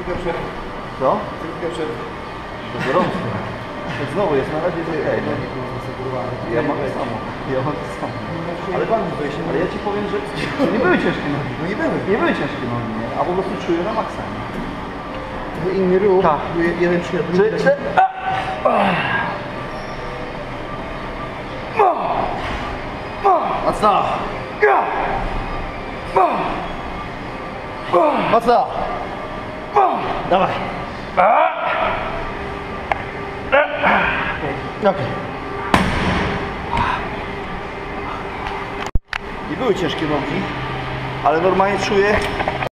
Chwilkę przed. Co? Chwilkę przed. To gorąco. Znowu jest, na razie jest okej. Ja mam to samo. Ja mam to samo. Ale pan wyjść, ale ja ci powiem, że nie były ciężkie nogi. No nie były. Nie były ciężkie nogi, nie? A po prostu czuję na maksa. To inny ruch. Tak. Jeden przy jednym. Mocno! Mocno! Dawaj! Okay. Nie były ciężkie nogi, ale normalnie czuję,